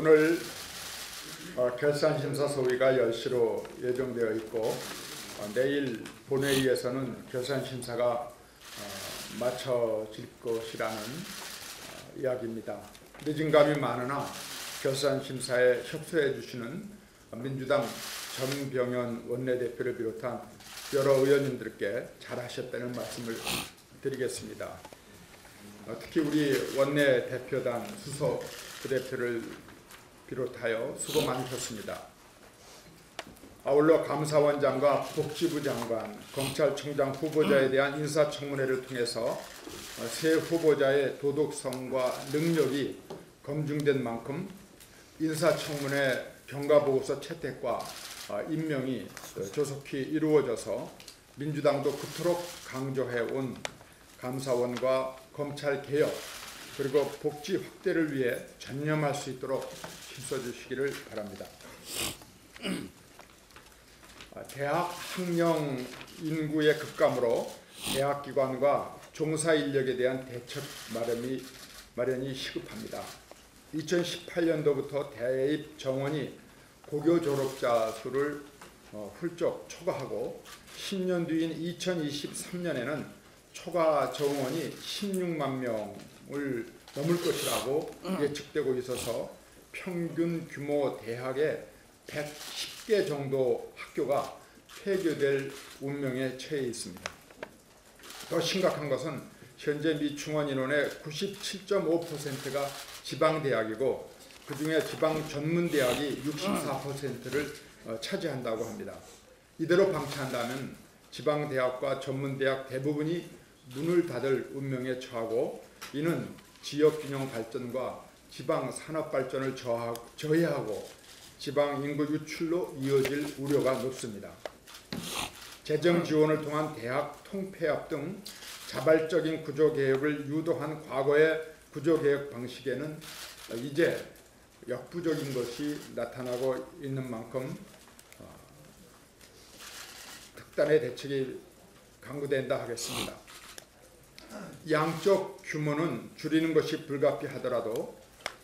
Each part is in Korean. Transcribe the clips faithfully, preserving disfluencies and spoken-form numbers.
오늘 어, 결산심사 소위가 열 시로 예정되어 있고 어, 내일 본회의에서는 결산심사가 어, 마쳐질 것이라는 어, 이야기입니다. 늦은 감이 많으나 결산심사에 협조해 주시는 민주당 정병현 원내대표를 비롯한 여러 의원님들께 잘하셨다는 말씀을 드리겠습니다. 어, 특히 우리 원내대표단 수석 부대표를 비롯하여 수고 많으셨습니다. 아울러 감사원장과 복지부 장관, 검찰총장 후보자에 대한 인사청문회를 통해서 새 후보자의 도덕성과 능력이 검증된 만큼 인사청문회 경과보고서 채택과 임명이 조속히 이루어져서 민주당도 그토록 강조해온 감사원과 검찰개혁 그리고 복지 확대를 위해 전념할 수 있도록 힘써주시기를 바랍니다. 대학 학령 인구의 급감으로 대학기관과 종사인력에 대한 대책 마련이, 마련이 시급합니다. 이천십팔 년도부터 대입 정원이 고교 졸업자 수를 어, 훌쩍 초과하고 십 년 뒤인 이천이십삼 년에는 초과 정원이 십육만 명을 넘을 것이라고 예측되고 있어서 평균 규모 대학의 백십 개 정도 학교가 폐교될 운명에 처해 있습니다. 더 심각한 것은 현재 미충원 인원의 구십칠 점 오 퍼센트가 지방대학이고 그중에 지방 전문대학이 육십사 퍼센트를 차지한다고 합니다. 이대로 방치한다면 지방대학과 전문대학 대부분이 문을 닫을 운명에 처하고 이는 지역균형 발전과 지방 산업 발전을 저해하고 지방 인구 유출로 이어질 우려가 높습니다. 재정 지원을 통한 대학 통폐합 등 자발적인 구조개혁을 유도한 과거의 구조개혁 방식에는 이제 역부족인 것이 나타나고 있는 만큼 특단의 대책이 강구된다 하겠습니다. 양쪽 규모는 줄이는 것이 불가피하더라도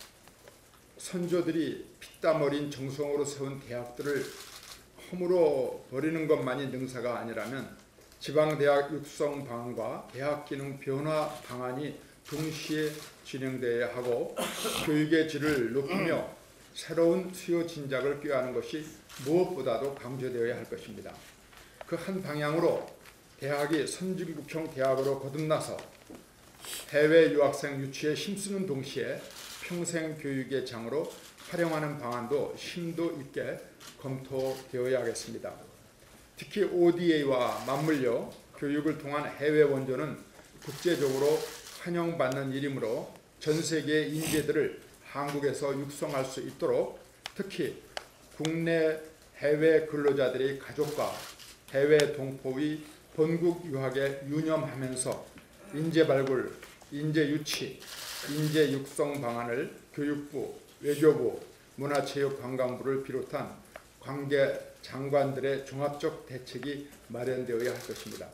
선조들이 피땀 어린 정성으로 세운 대학들을 허물어 버리는 것만이 능사가 아니라면 지방대학 육성 방안과 대학 기능 변화 방안이 동시에 진행되어야 하고 교육의 질을 높이며 새로운 수요 진작을 꾀하는 것이 무엇보다도 강조되어야 할 것입니다. 그 한 방향으로 대학이 선진국형 대학으로 거듭나서 해외 유학생 유치에 힘쓰는 동시에 평생교육의 장으로 활용하는 방안도 심도 있게 검토되어야겠습니다. 특히 오디에이와 맞물려 교육을 통한 해외 원조는 국제적으로 환영받는 일이므로 전 세계의 인재들을 한국에서 육성할 수 있도록 특히 국내 해외 근로자들의 가족과 해외 동포의 본국 유학에 유념하면서 인재 발굴, 인재 유치, 인재 육성 방안을 교육부, 외교부, 문화체육관광부를 비롯한 관계 장관들의 종합적 대책이 마련되어야 할 것입니다.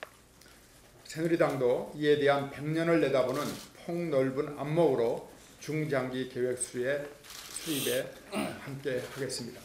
새누리당도 이에 대한 백 년을 내다보는 폭넓은 안목으로 중장기 계획 수립에, 수립에 함께 하겠습니다.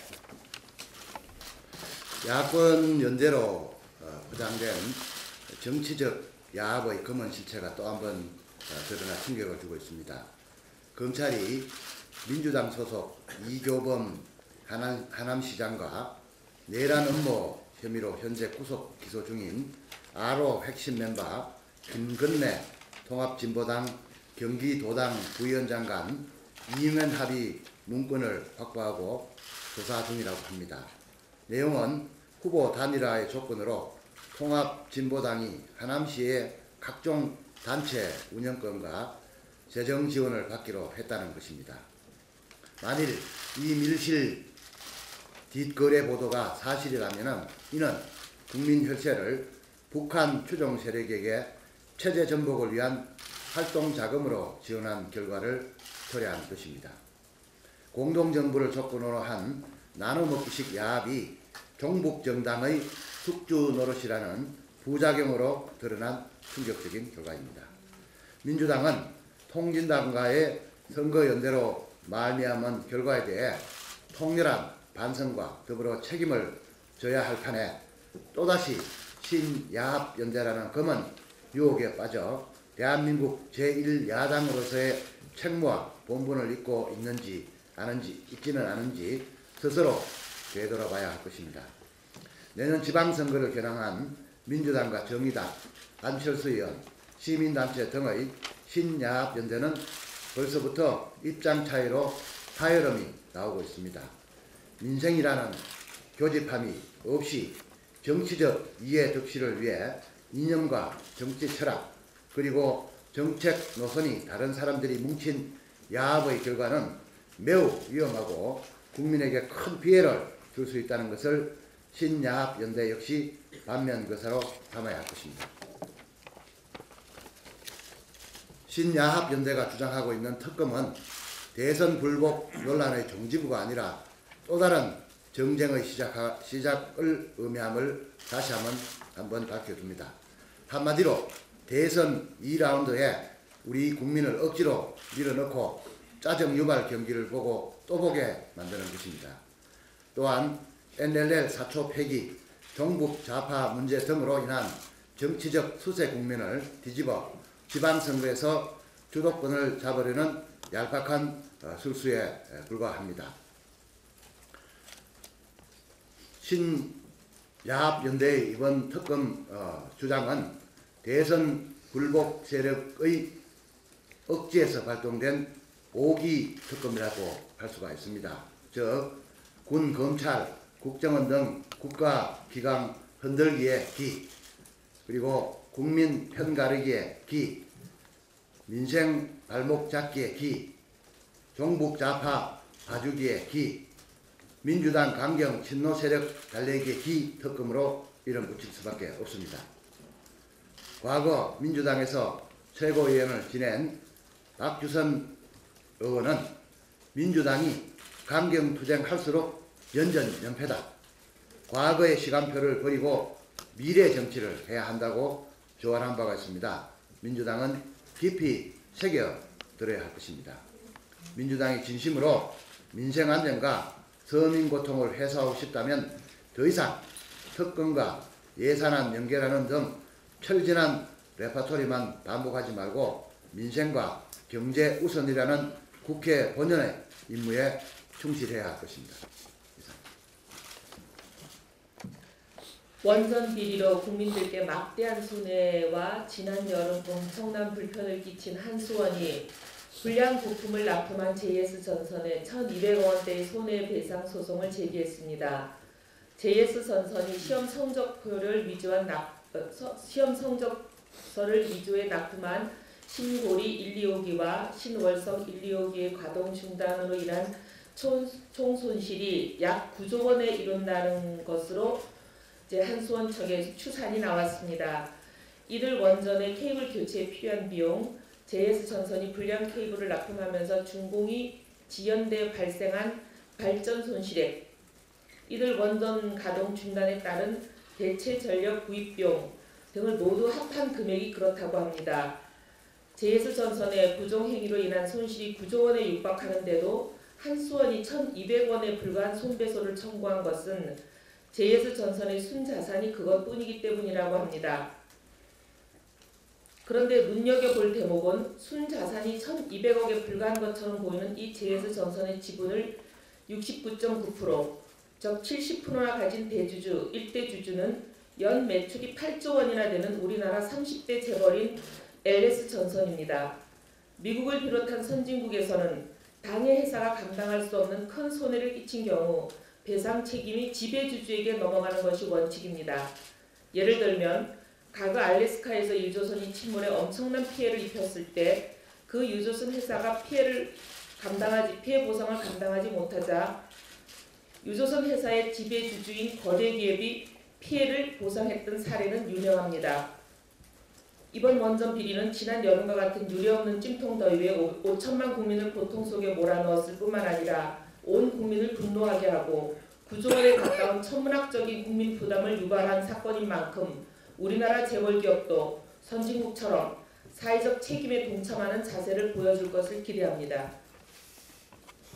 야권 연대로 포장된 정치적 야합의 검은 실체가 또 한 번 드러나 충격을 주고 있습니다. 검찰이 민주당 소속 이교범 하남, 하남시장과 내란 음모 혐의로 현재 구속 기소 중인 아로 핵심 멤버 김건래 통합진보당 경기도당 부위원장 간 이면 합의 문건을 확보하고 조사 중이라고 합니다. 내용은 후보 단일화의 조건으로 통합진보당이 하남시의 각종 단체 운영권과 재정 지원을 받기로 했다는 것입니다. 만일 이 밀실 뒷거래 보도가 사실이라면 이는 국민 혈세를 북한 추종 세력에게 체제 전복을 위한 활동 자금으로 지원한 결과를 토로한 것입니다. 공동정부를 조건으로 한 나눠먹기식 야합이 종북정당의 숙주 노릇이라는 부작용으로 드러난 충격적인 결과입니다. 민주당은 통진당과의 선거연대로 말미암은 결과에 대해 통렬한 반성과 더불어 책임을 져야 할 판에 또다시 신야합연대라는 검은 유혹에 빠져 대한민국 제일 야당으로서의 책무와 본분을 잊고 있는지 아는지 잊지는 않은지 스스로 되돌아봐야 할 것입니다. 내년 지방선거를 겨냥한 민주당과 정의당, 안철수 의원, 시민단체 등의 신야합연대는 벌써부터 입장 차이로 파열음이 나오고 있습니다. 민생이라는 교집함이 없이 정치적 이해 득실을 위해 이념과 정치 철학 그리고 정책 노선이 다른 사람들이 뭉친 야합의 결과는 매우 위험하고 국민에게 큰 피해를 줄 수 있다는 것을 신야합연대 역시 반면교사로 삼아야 할 것입니다. 신야합연대가 주장하고 있는 특검은 대선 불복 논란의 종지부가 아니라 또 다른 정쟁의 시작, 시작을 의미함을 다시 한번 한번 밝혀줍니다. 한마디로 대선 이 라운드에 우리 국민을 억지로 밀어넣고 짜증 유발 경기를 보고 또 보게 만드는 것입니다. 또한 엔엘엘 사초 폐기, 종북 좌파 문제 등으로 인한 정치적 수세 국면을 뒤집어 지방선거에서 주도권을 잡으려는 얄팍한 술수에 불과합니다. 신야합연대의 이번 특검 어, 주장은 대선 불복 세력의 억지에서 발동된 오기 특검이라고 할 수가 있습니다. 즉, 군, 검찰, 국정원 등 국가기강 흔들기에 기, 그리고 국민 편가르기에 기, 민생 발목 잡기에 기, 종북 좌파 봐주기에 기, 민주당 강경 친노 세력 달래기에 기 특검으로 이름 붙일 수밖에 없습니다. 과거 민주당에서 최고위원을 지낸 박주선 의원은 민주당이 강경투쟁할수록 연전연패다. 과거의 시간표를 버리고 미래 정치를 해야 한다고 조언한 바가 있습니다. 민주당은 깊이 새겨들어야 할 것입니다. 민주당이 진심으로 민생 안정과 서민 고통을 해소하고 싶다면 더 이상 특검과 예산안 연결하는 등 철진한 레파토리만 반복하지 말고 민생과 경제 우선이라는 국회 본연의 임무에 충실해야 할 것입니다. 원전 비리로 국민들께 막대한 손해와 지난 여름 엄청난 불편을 끼친 한수원이 불량 부품을 납품한 제이에스전선에 천이백억 원대의 손해배상 소송을 제기했습니다. 제이에스전선이 시험 성적표를 위조한 납, 어, 시험 성적서를 위조해 납품한 신고리 일, 이호 기와 신월성 일, 이호 기의 가동 중단으로 인한 총, 총 손실이 약 구조 원에 이른다는 것으로 이제 한수원 측에 추산이 나왔습니다. 이들 원전의 케이블 교체에 필요한 비용, 제이에스전선이 불량 케이블을 납품하면서 준공이 지연돼 발생한 발전 손실액, 이들 원전 가동 중단에 따른 대체 전력 구입 비용 등을 모두 합한 금액이 그렇다고 합니다. 제이에스전선의 부정행위로 인한 손실이 구조 원에 육박하는데도 한수원이 천이백억 원에 불과한 손배소를 청구한 것은 제이에스전선의 순자산이 그것뿐이기 때문이라고 합니다. 그런데 눈여겨볼 대목은 순자산이 천이백억에 불과한 것처럼 보이는 이 제이에스전선의 지분을 육십구 점 구 퍼센트, 즉 칠십 퍼센트나 가진 대주주, 일대 주주는 연 매출이 팔조 원이나 되는 우리나라 삼십 대 재벌인 엘에스전선입니다. 미국을 비롯한 선진국에서는 당해 회사가 감당할 수 없는 큰 손해를 끼친 경우 배상 책임이 지배주주에게 넘어가는 것이 원칙입니다. 예를 들면 과거 알래스카에서 유조선이 침몰해 엄청난 피해를 입혔을 때 그 유조선 회사가 피해를 감당하지 피해 보상을 감당하지 못하자 유조선 회사의 지배주주인 거대 기업이 피해를 보상했던 사례는 유명합니다. 이번 원전 비리는 지난 여름과 같은 유례없는 찜통더위에 오천만 국민을 고통 속에 몰아넣었을 뿐만 아니라 온 국민을 분노하게 하고 구조 원에 가까운 천문학적인 국민 부담을 유발한 사건인 만큼 우리나라 재벌기업도 선진국처럼 사회적 책임에 동참하는 자세를 보여줄 것을 기대합니다.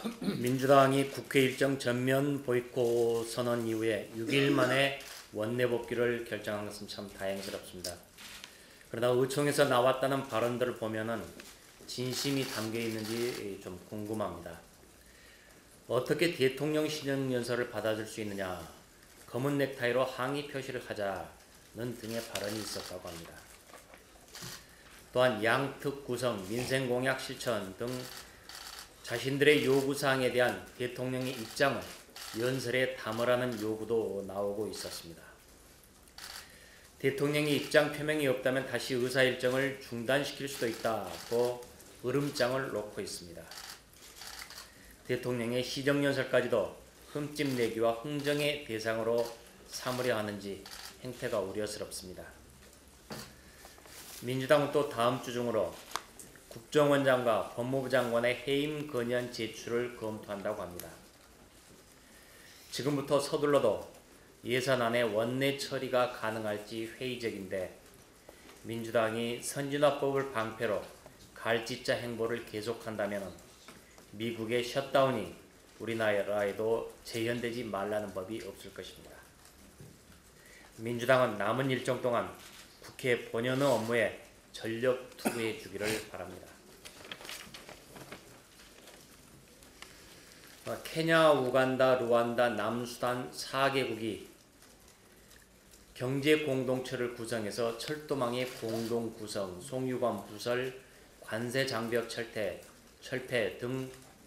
민주당이 국회 일정 전면 보이콧 선언 이후에 육 일 만에 원내 복귀를 결정한 것은 참 다행스럽습니다. 그러나 의총에서 나왔다는 발언들을 보면은 진심이 담겨 있는지 좀 궁금합니다. 어떻게 대통령 시정연설을 받아줄 수 있느냐, 검은 넥타이로 항의 표시를 하자는 등의 발언이 있었다고 합니다. 또한 양특 구성, 민생공약 실천 등 자신들의 요구사항에 대한 대통령의 입장을 연설에 담으라는 요구도 나오고 있었습니다. 대통령의 입장 표명이 없다면 다시 의사 일정을 중단시킬 수도 있다고 으름장을 놓고 있습니다. 대통령의 시정연설까지도 흠집내기와 흥정의 대상으로 삼으려 하는지 행태가 우려스럽습니다. 민주당은 또 다음 주 중으로 국정원장과 법무부 장관의 해임 건의안 제출을 검토한다고 합니다. 지금부터 서둘러도 예산안의 원내 처리가 가능할지 회의적인데 민주당이 선진화법을 방패로 갈짓자 행보를 계속한다면 미국의 셧다운이 우리나라에도 재현되지 말라는 법이 없을 것입니다. 민주당은 남은 일정 동안 국회 본연의 업무에 전력 투구해 주기를 바랍니다. 케냐, 우간다, 루안다, 남수단 사 개국이 경제 공동체를 구성해서 철도망의 공동 구성, 송유관 부설, 관세 장벽 철퇴, 철폐 등을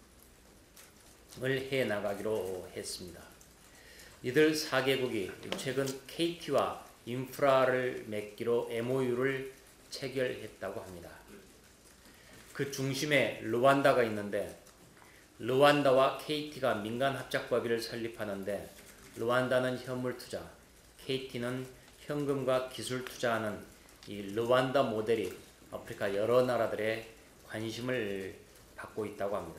해 나가기로 했습니다. 이들 사 개국이 최근 케이티와 인프라를 맺기로 엠오유를 체결했다고 합니다. 그 중심에 루안다가 있는데 루안다와 케이티가 민간합작법인을 설립하는데 루안다는 현물투자, 케이티는 현금과 기술 투자하는 이 루안다 모델이 아프리카 여러 나라들의 관심을 받고 있다고 합니다.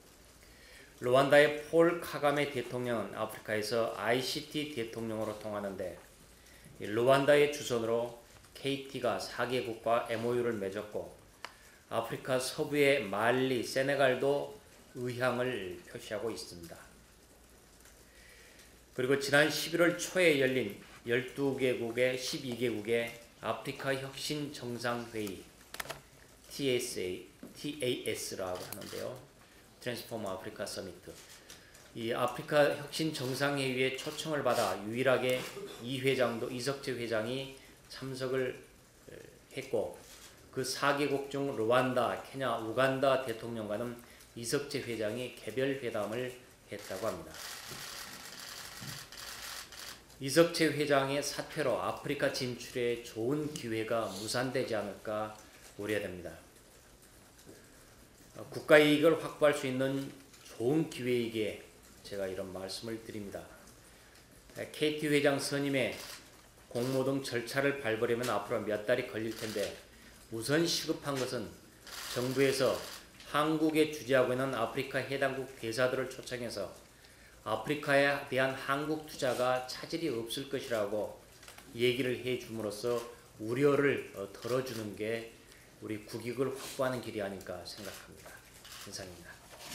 루안다의 폴 카가메 대통령은 아프리카에서 아이씨티 대통령으로 통하는데 루안다의 주선으로 케이티가 사 개국과 엠오유를 맺었고 아프리카 서부의 말리, 세네갈도 의향을 표시하고 있습니다. 그리고 지난 십일월 초에 열린 열두 개국의 십이 개국의 아프리카 혁신 정상회의 티에스에이, 티에이에스라고 하는데요. 트랜스포머 아프리카 서미트. 이 아프리카 혁신 정상회의에 초청을 받아 유일하게 이 회장도 이석재 회장이 참석을 했고 그 사 개국 중 루안다, 케냐, 우간다 대통령과는 이석재 회장이 개별 회담을 했다고 합니다. 이석재 회장의 사퇴로 아프리카 진출에 좋은 기회가 무산되지 않을까 우려됩니다. 국가 이익을 확보할 수 있는 좋은 기회이기에 제가 이런 말씀을 드립니다. 케이티 회장 선임의 공모 등 절차를 밟으려면 앞으로 몇 달이 걸릴 텐데 우선 시급한 것은 정부에서 한국에 주재하고 있는 아프리카 해당국 대사들을 초청해서 아프리카에 대한 한국 투자가 차질이 없을 것이라고 얘기를 해줌으로써 우려를 덜어주는 게 우리 국익을 확보하는 길이 아닐까 생각합니다. 이상입니다.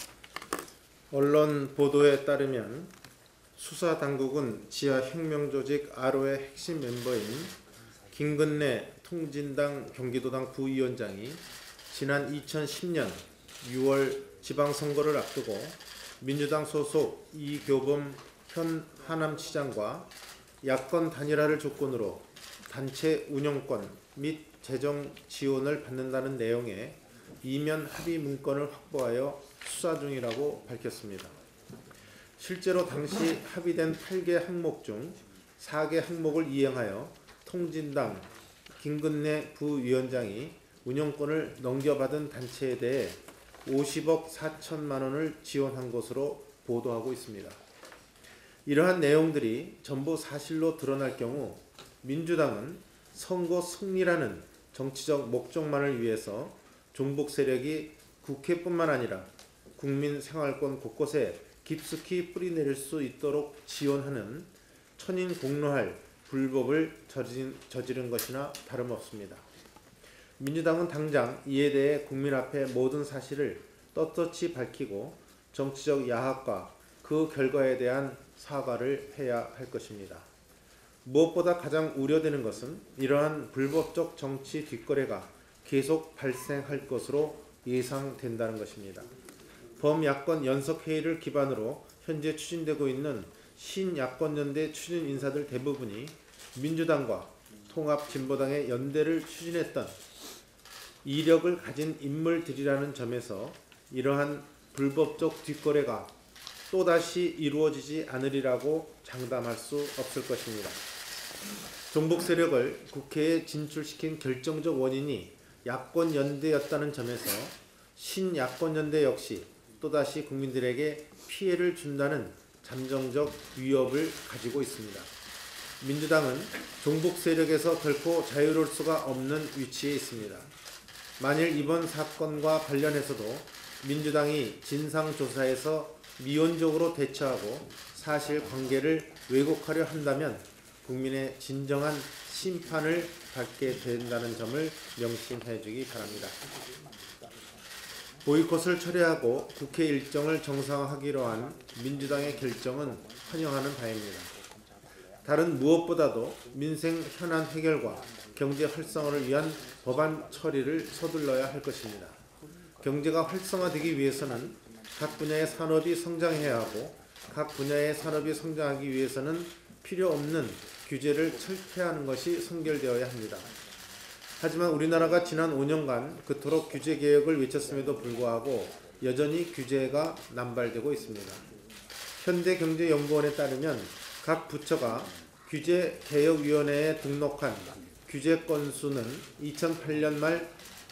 언론 보도에 따르면 수사 당국은 지하 혁명 조직 아로의 핵심 멤버인 김근래 통진당 경기도당 부위원장이 지난 이천십 년 유월 지방선거를 앞두고 민주당 소속 이교범 현 하남시장과 야권 단일화를 조건으로 단체 운영권 및 재정 지원을 받는다는 내용의 이면 합의 문건을 확보하여 수사 중이라고 밝혔습니다. 실제로 당시 합의된 팔 개 항목 중 사 개 항목을 이행하여 통진당 김근래 부위원장이 운영권을 넘겨받은 단체에 대해 오십억 사천만 원을 지원한 것으로 보도하고 있습니다. 이러한 내용들이 전부 사실로 드러날 경우 민주당은 선거 승리라는 정치적 목적만을 위해서 종북 세력이 국회뿐만 아니라 국민 생활권 곳곳에 깊숙이 뿌리내릴 수 있도록 지원하는 천인공노할 불법을 저지른, 저지른 것이나 다름없습니다. 민주당은 당장 이에 대해 국민 앞에 모든 사실을 떳떳이 밝히고 정치적 야학과 그 결과에 대한 사과를 해야 할 것입니다. 무엇보다 가장 우려되는 것은 이러한 불법적 정치 뒷거래가 계속 발생할 것으로 예상된다는 것입니다. 범야권 연석회의를 기반으로 현재 추진되고 있는 신야권연대 추진 인사들 대부분이 민주당과 통합진보당의 연대를 추진했던 이력을 가진 인물들이라는 점에서 이러한 불법적 뒷거래가 또다시 이루어지지 않으리라고 장담할 수 없을 것입니다. 종북 세력을 국회에 진출시킨 결정적 원인이 야권 연대였다는 점에서 신야권 연대 역시 또다시 국민들에게 피해를 준다는 잠정적 위협을 가지고 있습니다. 민주당은 종북 세력에서 결코 자유로울 수가 없는 위치에 있습니다. 만일 이번 사건과 관련해서도 민주당이 진상조사에서 미온적으로 대처하고 사실관계를 왜곡하려 한다면 국민의 진정한 심판을 받게 된다는 점을 명심해 주기 바랍니다. 보이콧을 철회하고 국회 일정을 정상화하기로 한 민주당의 결정은 환영하는 바입니다. 다른 무엇보다도 민생 현안 해결과 경제 활성화를 위한 법안 처리를 서둘러야 할 것입니다. 경제가 활성화되기 위해서는 각 분야의 산업이 성장해야 하고 각 분야의 산업이 성장하기 위해서는 필요 없는 규제를 철폐하는 것이 선결되어야 합니다. 하지만 우리나라가 지난 오 년간 그토록 규제 개혁을 외쳤음에도 불구하고 여전히 규제가 남발되고 있습니다. 현대경제연구원에 따르면 각 부처가 규제개혁위원회에 등록한 규제 건수는 이천팔 년 말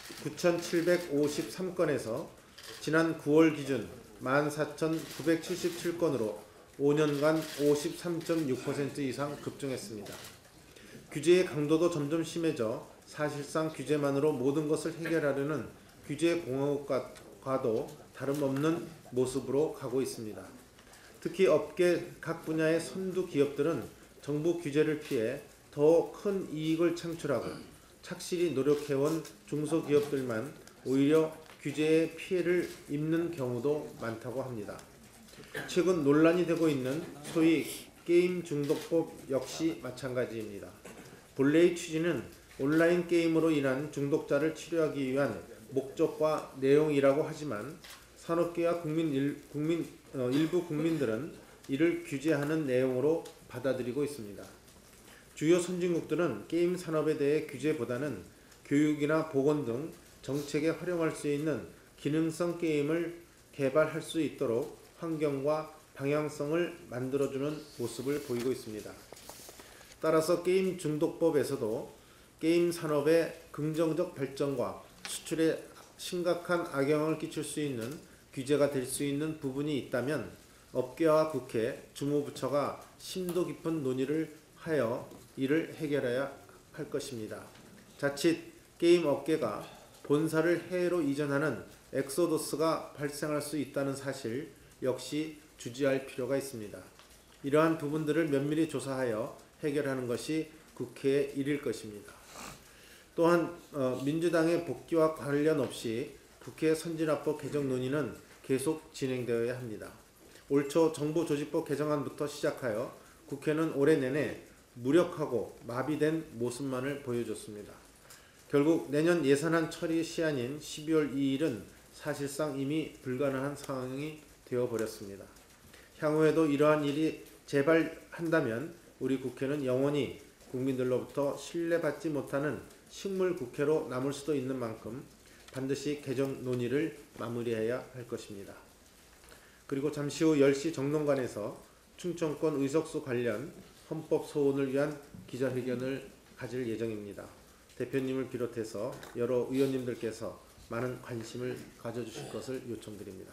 구천칠백오십삼 건에서 지난 구월 기준 만 사천구백칠십칠 건으로 오 년간 오십삼 점 육 퍼센트 이상 급증했습니다. 규제의 강도도 점점 심해져 사실상 규제만으로 모든 것을 해결하려는 규제공화국과도 다름없는 모습으로 가고 있습니다. 특히 업계 각 분야의 선두 기업들은 정부 규제를 피해 더 큰 이익을 창출하고 착실히 노력해온 중소기업들만 오히려 규제의 피해를 입는 경우도 많다고 합니다. 최근 논란이 되고 있는 소위 게임 중독법 역시 마찬가지입니다. 본래의 취지는 온라인 게임으로 인한 중독자를 치료하기 위한 목적과 내용이라고 하지만 산업계와 국민, 일, 국민, 어, 일부 국민들은 이를 규제하는 내용으로 받아들이고 있습니다. 주요 선진국들은 게임 산업에 대해 규제보다는 교육이나 보건 등 정책에 활용할 수 있는 기능성 게임을 개발할 수 있도록 환경과 방향성을 만들어주는 모습을 보이고 있습니다. 따라서 게임 중독법에서도 게임 산업의 긍정적 발전과 수출에 심각한 악영향을 끼칠 수 있는 규제가 될 수 있는 부분이 있다면 업계와 국회, 주무부처가 심도 깊은 논의를 하여 이를 해결해야 할 것입니다. 자칫 게임 업계가 본사를 해외로 이전하는 엑소더스가 발생할 수 있다는 사실 역시 주지할 필요가 있습니다. 이러한 부분들을 면밀히 조사하여 해결하는 것이 국회의 일일 것입니다. 또한 어, 민주당의 복귀와 관련 없이 국회 선진화법 개정 논의는 계속 진행되어야 합니다. 올 초 정부조직법 개정안부터 시작하여 국회는 올해 내내 무력하고 마비된 모습만을 보여줬습니다. 결국 내년 예산안 처리 시한인 십이월 이일은 사실상 이미 불가능한 상황이 되어버렸습니다. 향후에도 이러한 일이 재발한다면 우리 국회는 영원히 국민들로부터 신뢰받지 못하는 식물국회로 남을 수도 있는 만큼 반드시 개정 논의를 마무리해야 할 것입니다. 그리고 잠시 후 열 시 정론관에서 충청권 의석수 관련 헌법 소원을 위한 기자회견을 가질 예정입니다. 대표님을 비롯해서 여러 의원님들께서 많은 관심을 가져주실 것을 요청드립니다.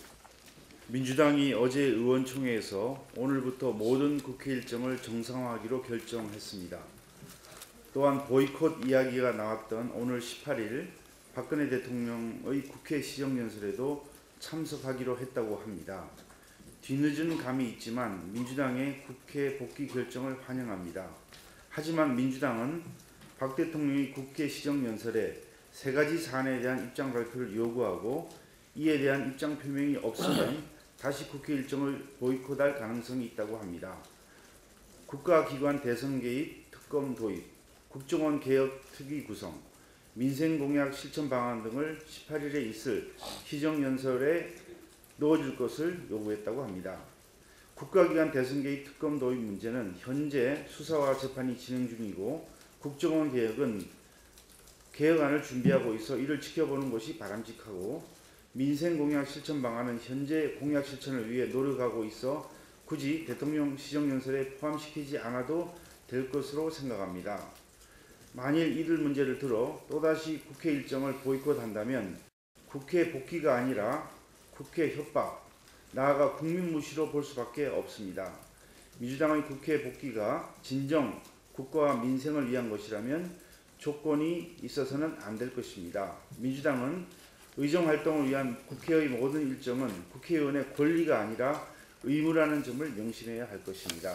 민주당이 어제 의원총회에서 오늘부터 모든 국회 일정을 정상화하기로 결정했습니다. 또한 보이콧 이야기가 나왔던 오늘 십팔일 박근혜 대통령의 국회 시정연설에도 참석하기로 했다고 합니다. 뒤늦은 감이 있지만 민주당의 국회 복귀 결정을 환영합니다. 하지만 민주당은 박 대통령이 국회 시정연설에 세 가지 사안에 대한 입장 발표를 요구하고 이에 대한 입장 표명이 없으면 다시 국회 일정을 보이콧할 가능성이 있다고 합니다. 국가기관 대선 개입, 특검 도입, 국정원 개혁 특위 구성, 민생공약 실천 방안 등을 십팔 일에 있을 시정연설에 넣어줄 것을 요구했다고 합니다. 국가기관 대선 개입 특검 도입 문제는 현재 수사와 재판이 진행 중이고 국정원 개혁은 개혁안을 준비하고 있어 이를 지켜보는 것이 바람직하고 민생공약 실천 방안은 현재 공약 실천을 위해 노력하고 있어 굳이 대통령 시정연설에 포함시키지 않아도 될 것으로 생각합니다. 만일 이들 문제를 들어 또다시 국회 일정을 보이콧한다면 국회 복귀가 아니라 국회 협박, 나아가 국민 무시로 볼 수밖에 없습니다. 민주당의 국회 복귀가 진정 국가와 민생을 위한 것이라면 조건이 있어서는 안 될 것입니다. 민주당은 의정활동을 위한 국회의 모든 일정은 국회의원의 권리가 아니라 의무라는 점을 명심해야 할 것입니다.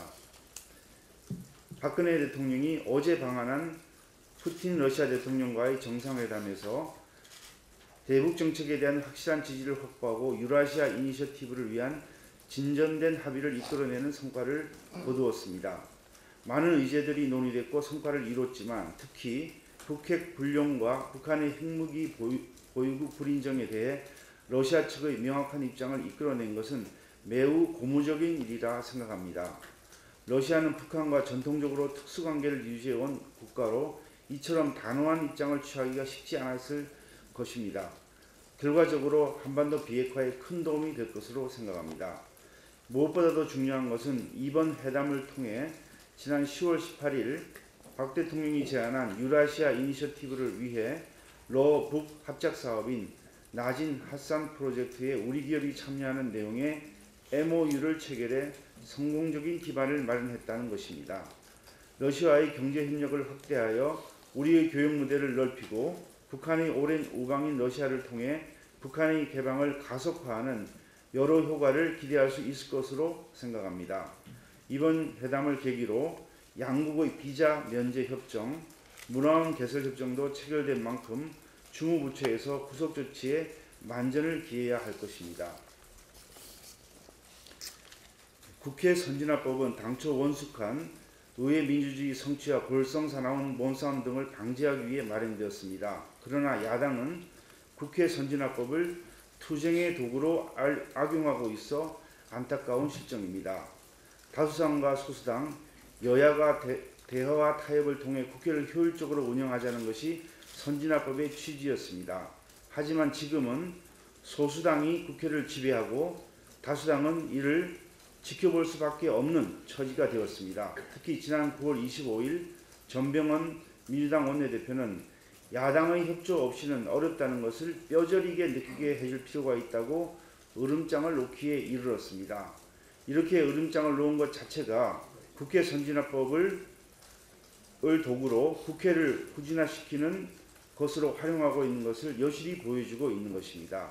박근혜 대통령이 어제 방한한 푸틴 러시아 대통령과의 정상회담에서 대북 정책에 대한 확실한 지지를 확보하고 유라시아 이니셔티브를 위한 진전된 합의를 이끌어내는 성과를 거두었습니다. 많은 의제들이 논의됐고 성과를 이뤘지만 특히 북핵 불용과 북한의 핵무기 보유, 보유국 불인정에 대해 러시아 측의 명확한 입장을 이끌어낸 것은 매우 고무적인 일이라 생각합니다. 러시아는 북한과 전통적으로 특수관계를 유지해온 국가로 이처럼 단호한 입장을 취하기가 쉽지 않았을 것입니다. 결과적으로 한반도 비핵화에 큰 도움이 될 것으로 생각합니다. 무엇보다도 중요한 것은 이번 회담을 통해 지난 시월 십팔일 박 대통령이 제안한 유라시아 이니셔티브를 위해 러북 합작사업인 나진 핫산 프로젝트에 우리 기업이 참여하는 내용의 엠오유를 체결해 성공적인 기반을 마련했다는 것입니다. 러시아와의 경제협력을 확대하여 우리의 교역 무대를 넓히고 북한의 오랜 우방인 러시아를 통해 북한의 개방을 가속화하는 여러 효과를 기대할 수 있을 것으로 생각합니다. 이번 회담을 계기로 양국의 비자 면제 협정, 문화원 개설 협정도 체결된 만큼 주무부처에서 구속 조치에 만전을 기해야 할 것입니다. 국회 선진화법은 당초 원숙한 의회 민주주의 성취와 골성 사나운 몸싸움 등을 방지하기 위해 마련되었습니다. 그러나 야당은 국회 선진화법을 투쟁의 도구로 악용하고 있어 안타까운 실정입니다. 다수당과 소수당, 여야가 대, 대화와 타협을 통해 국회를 효율적으로 운영하자는 것이 선진화법의 취지였습니다. 하지만 지금은 소수당이 국회를 지배하고 다수당은 이를 지켜볼 수밖에 없는 처지가 되었습니다. 특히 지난 구월 이십오일 전병헌 민주당 원내대표는 야당의 협조 없이는 어렵다는 것을 뼈저리게 느끼게 해줄 필요가 있다고 으름장을 놓기에 이르렀습니다. 이렇게 으름장을 놓은 것 자체가 국회 선진화법을 을 도구로 국회를 후진화시키는 것으로 활용하고 있는 것을 여실히 보여주고 있는 것입니다.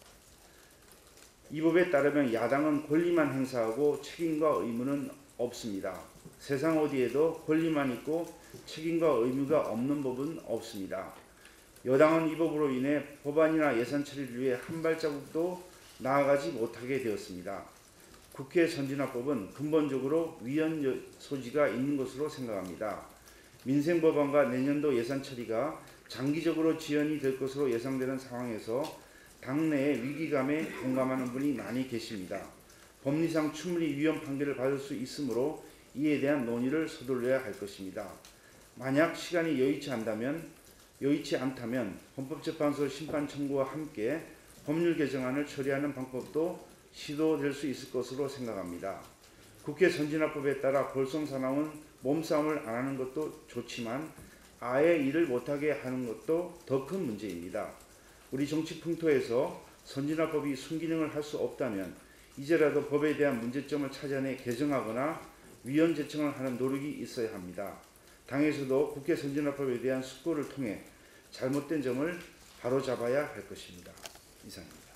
이 법에 따르면 야당은 권리만 행사하고 책임과 의무는 없습니다. 세상 어디에도 권리만 있고 책임과 의무가 없는 법은 없습니다. 여당은 이 법으로 인해 법안이나 예산 처리를 위해 한 발자국도 나아가지 못하게 되었습니다. 국회 선진화법은 근본적으로 위헌 소지가 있는 것으로 생각합니다. 민생법안과 내년도 예산 처리가 장기적으로 지연이 될 것으로 예상되는 상황에서 당내의 위기감에 공감하는 분이 많이 계십니다. 법리상 충분히 위헌 판결을 받을 수 있으므로 이에 대한 논의를 서둘러야 할 것입니다. 만약 시간이 여의치 않다면, 여의치 않다면 헌법재판소 심판 청구와 함께 법률 개정안을 처리하는 방법도 시도될 수 있을 것으로 생각합니다. 국회 선진화법에 따라 볼썽사나운 몸싸움을 안 하는 것도 좋지만 아예 일을 못하게 하는 것도 더 큰 문제입니다. 우리 정치 풍토에서 선진화법이 순기능을 할 수 없다면 이제라도 법에 대한 문제점을 찾아내 개정하거나 위헌 제청을 하는 노력이 있어야 합니다. 당에서도 국회 선진화법에 대한 숙고를 통해 잘못된 점을 바로잡아야 할 것입니다. 이상입니다.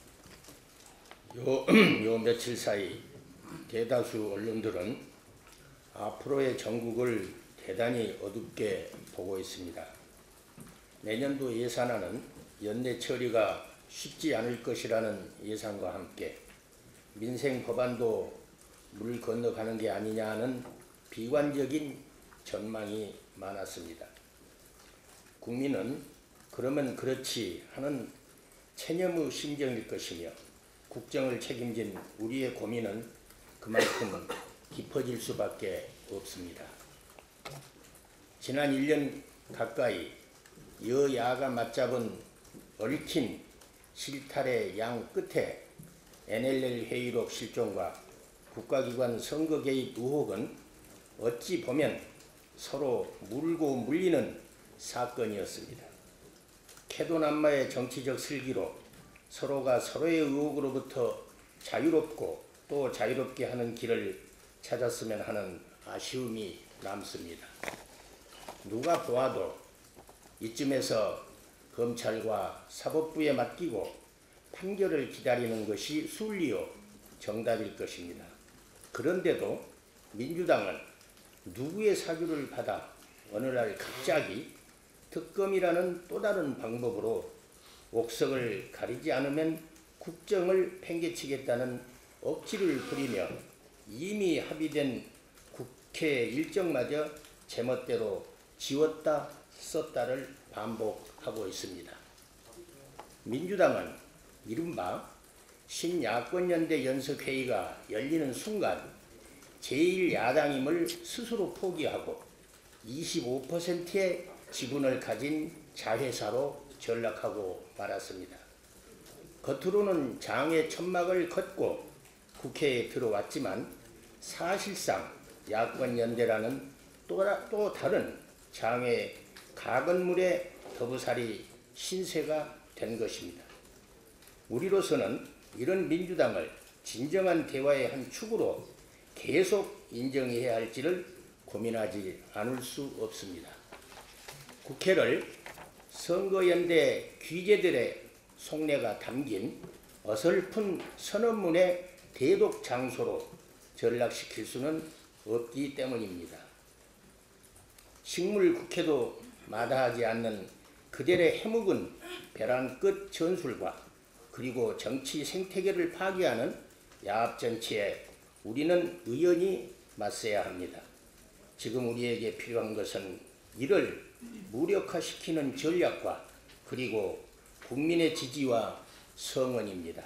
요, 요 며칠 사이 대다수 언론들은 앞으로의 전국을 대단히 어둡게 보고 있습니다. 내년도 예산안은 연내 처리가 쉽지 않을 것이라는 예상과 함께 민생 법안도 물 건너가는 게 아니냐 하는 비관적인 전망이 많았습니다. 국민은 그러면 그렇지 하는 체념의 심정일 것이며 국정을 책임진 우리의 고민은 그만큼 깊어질 수밖에 없습니다. 지난 일 년 가까이 여야가 맞잡은 얽힌 실탈의 양 끝에 엔엘엘 회의록 실종과 국가기관 선거 개입 의혹은 어찌 보면 서로 물고 물리는 사건이었습니다. 캐도남마의 정치적 슬기로 서로가 서로의 의혹으로부터 자유롭고 또 자유롭게 하는 길을 찾았으면 하는 아쉬움이 남습니다. 누가 보아도 이쯤에서 검찰과 사법부에 맡기고 판결을 기다리는 것이 순리요 정답일 것입니다. 그런데도 민주당은 누구의 사주를 받아 어느 날 갑자기 특검이라는 또 다른 방법으로 옥석을 가리지 않으면 국정을 팽개치겠다는 억지를 부리며 이미 합의된 국회 일정마저 제멋대로 지웠다 썼다를 반복하고 있습니다. 민주당은 이른바 신야권연대 연석회의가 열리는 순간 제일 야당임을 스스로 포기하고 이십오 퍼센트의 지분을 가진 자회사로 전락하고 말았습니다. 겉으로는 장의 천막을 걷고 국회에 들어왔지만 사실상 야권연대라는 또, 또 다른 장의 가건물의 더부살이 신세가 된 것입니다. 우리로서는 이런 민주당을 진정한 대화의 한 축으로 계속 인정해야 할지를 고민하지 않을 수 없습니다. 국회를 선거연대 귀재들의 속내가 담긴 어설픈 선언문의 대독 장소로 전락시킬 수는 없기 때문입니다. 식물국회도 마다하지 않는 그들의 해묵은 벼랑 끝 전술과 그리고 정치 생태계를 파괴하는 야합정치에 우리는 의연히 맞서야 합니다. 지금 우리에게 필요한 것은 이를 무력화시키는 전략과 그리고 국민의 지지와 성원입니다.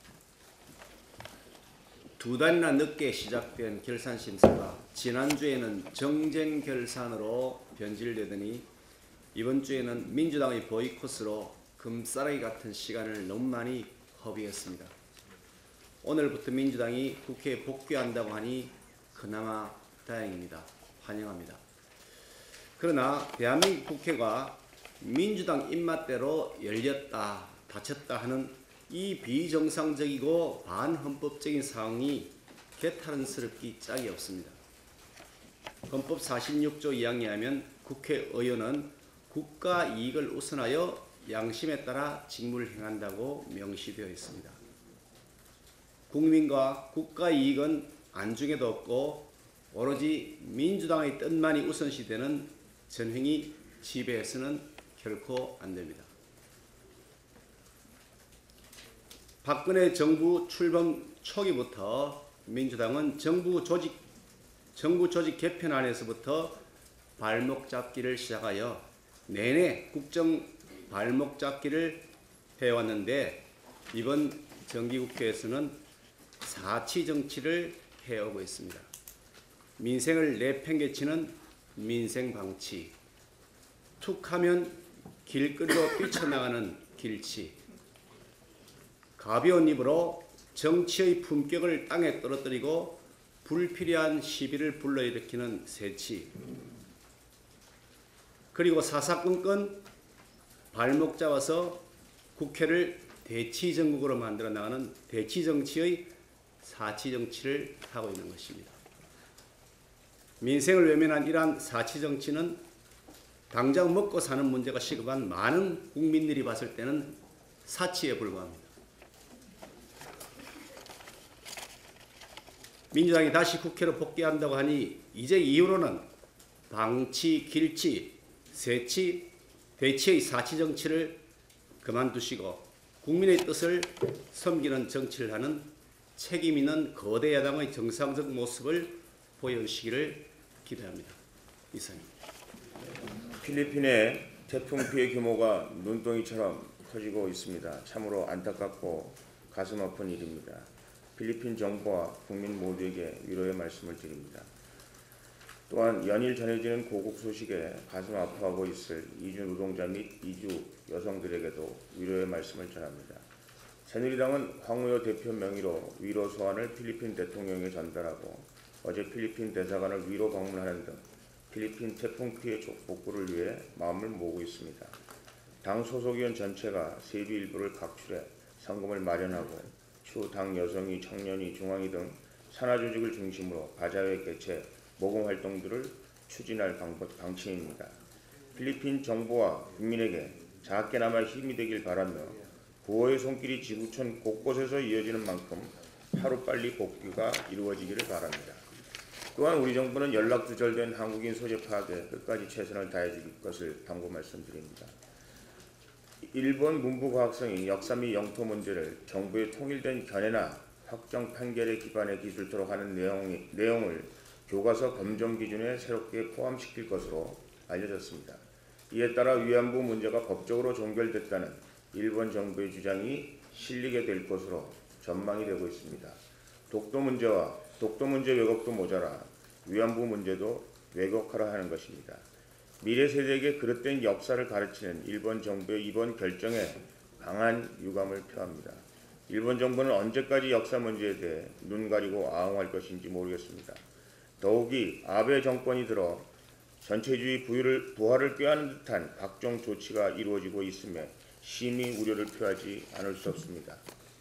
두 달이나 늦게 시작된 결산 심사가 지난주에는 정쟁 결산으로 변질되더니 이번 주에는 민주당의 보이콧으로 금싸라기 같은 시간을 너무 많이 허비했습니다. 오늘부터 민주당이 국회에 복귀한다고 하니 그나마 다행입니다. 환영합니다. 그러나 대한민국 국회가 민주당 입맛대로 열렸다 닫혔다 하는 이 비정상적이고 반헌법적인 상황이 개탄스럽기 짝이 없습니다. 헌법 사십육 조 이 항에 하면 국회의원은 국가 이익을 우선하여 양심에 따라 직무를 행한다고 명시되어 있습니다. 국민과 국가 이익은 안중에도 없고 오로지 민주당의 뜻만이 우선시되는 전횡이 지배해서는 결코 안 됩니다. 박근혜 정부 출범 초기부터 민주당은 정부 조직, 정부 조직 개편안에서부터 발목 잡기를 시작하여 내내 국정 발목 잡기를 해왔는데 이번 정기국회에서는 사치 정치를 해오고 있습니다. 민생을 내팽개치는 민생방치, 툭하면 길거리로 뛰쳐나가는 길치, 가벼운 입으로 정치의 품격을 땅에 떨어뜨리고 불필요한 시비를 불러일으키는 새치, 그리고 사사건건 발목 잡아서 국회를 대치정국으로 만들어 나가는 대치정치의 사치정치를 하고 있는 것입니다. 민생을 외면한 이러한 사치정치는 당장 먹고 사는 문제가 시급한 많은 국민들이 봤을 때는 사치에 불과합니다. 민주당이 다시 국회로 복귀한다고 하니 이제 이후로는 방치, 길치, 세치, 대치의 사치 정치를 그만두시고 국민의 뜻을 섬기는 정치를 하는 책임 있는 거대 야당의 정상적 모습을 보여주시기를 기대합니다. 이상입니다. 필리핀의 태풍 피해 규모가 눈덩이처럼 커지고 있습니다. 참으로 안타깝고 가슴 아픈 일입니다. 필리핀 정부와 국민 모두에게 위로의 말씀을 드립니다. 또한 연일 전해지는 고국 소식에 가슴 아파하고 있을 이주 노동자 및 이주 여성들에게도 위로의 말씀을 전합니다. 새누리당은 황우여 대표 명의로 위로 소환을 필리핀 대통령에게 전달하고 어제 필리핀 대사관을 위로 방문하는 등 필리핀 태풍 피해 복구를 위해 마음을 모으고 있습니다. 당 소속위원 전체가 세비 일부를 각출해 성금을 마련하고 추후 당 여성위, 청년위, 중앙위 등 산하조직을 중심으로 바자회 개최, 모금 활동들을 추진할 방침입니다. 필리핀 정부와 국민에게 작게나마 힘이 되길 바라며 구호의 손길이 지구촌 곳곳에서 이어지는 만큼 하루빨리 복귀가 이루어지기를 바랍니다. 또한 우리 정부는 연락 두절된 한국인 소재 파악에 끝까지 최선을 다해줄 것을 당부 말씀드립니다. 일본 문부과학성이 역사 및 영토 문제를 정부의 통일된 견해나 확정 판결에 기반해 기술토록 하는 내용이, 내용을 교과서 검정 기준에 새롭게 포함시킬 것으로 알려졌습니다. 이에 따라 위안부 문제가 법적으로 종결됐다는 일본 정부의 주장이 실리게 될 것으로 전망이 되고 있습니다. 독도 문제와 독도 문제 왜곡도 모자라 위안부 문제도 왜곡하라 하는 것입니다. 미래 세대에게 그릇된 역사를 가르치는 일본 정부의 이번 결정에 강한 유감을 표합니다. 일본 정부는 언제까지 역사 문제에 대해 눈 가리고 아웅할 것인지 모르겠습니다. 더욱이 아베 정권이 들어 전체주의 부유를, 부활을 꾀하는 듯한 각종 조치가 이루어지고 있음에 심히 우려를 표하지 않을 수 없습니다.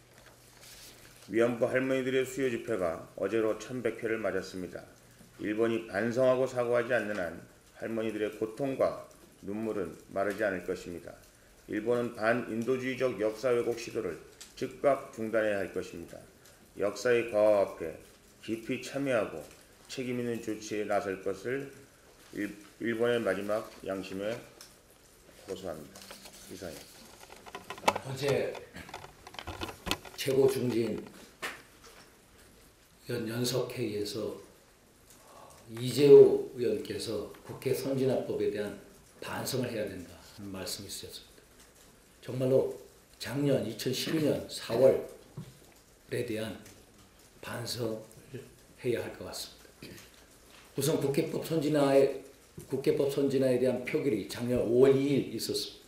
위안부 할머니들의 수요 집회가 어제로 천백 회를 맞았습니다. 일본이 반성하고 사과하지 않는 한 할머니들의 고통과 눈물은 마르지 않을 것입니다. 일본은 반인도주의적 역사 왜곡 시도를 즉각 중단해야 할 것입니다. 역사의 과와 앞에 깊이 참여하고 책임 있는 조치에 나설 것을 일, 일본의 마지막 양심에 호소합니다. 이상입니다. 어제 최고 중진 연석회의에서 이재호 의원께서 국회 선진화법에 대한 반성을 해야 된다는 말씀이 있었습니다. 정말로 작년 이천십이 년 사월에 대한 반성을 해야 할 것 같습니다. 우선 국회법 선진화에, 국회법 선진화에 대한 표결이 작년 오월 이일 있었습니다.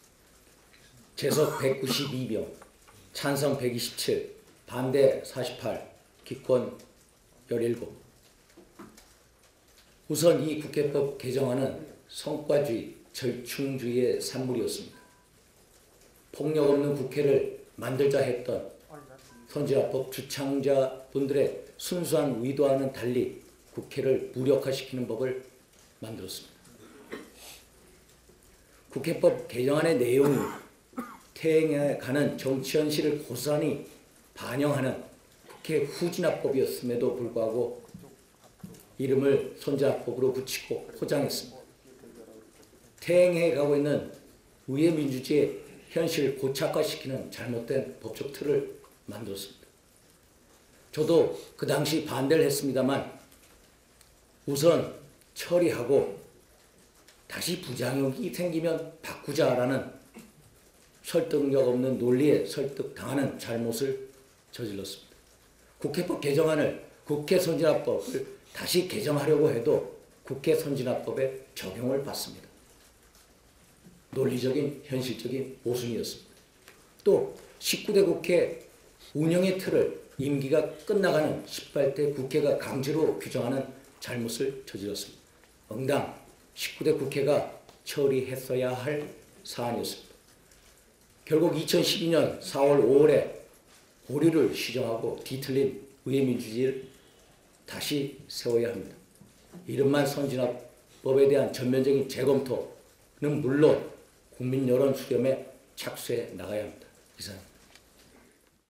재석 백구십이 명, 찬성 백이십칠, 반대 사십팔, 기권 십칠. 우선 이 국회법 개정안은 성과주의, 절충주의의 산물이었습니다. 폭력 없는 국회를 만들자 했던 선진화법 주창자분들의 순수한 의도와는 달리 국회를 무력화시키는 법을 만들었습니다. 국회법 개정안의 내용이 퇴행해 가는 정치 현실을 고스란히 반영하는 국회 후진화법이었음에도 불구하고 이름을 선진화법으로 붙이고 포장했습니다. 퇴행해 가고 있는 우회 민주주의의 현실을 고착화시키는 잘못된 법적 틀을 만들었습니다. 저도 그 당시 반대를 했습니다만 우선 처리하고 다시 부작용이 생기면 바꾸자라는 설득력 없는 논리에 설득당하는 잘못을 저질렀습니다. 국회법 개정안을 국회 선진화법을 다시 개정하려고 해도 국회 선진화법에 적용을 받습니다. 논리적인 현실적인 모순이었습니다. 또 십구 대 국회 운영의 틀을 임기가 끝나가는 십팔 대 국회가 강제로 규정하는 잘못을 저질렀습니다. 응당 십구 대 국회가 처리했어야 할 사안이었습니다. 결국 이천십이 년 사월 오월에 보류를 시정하고 뒤틀린 의회민주주의를 다시 세워야 합니다. 이른만 선진화법에 대한 전면적인 재검토는 물론 국민 여론 수렴에 착수해 나가야 합니다. 이상.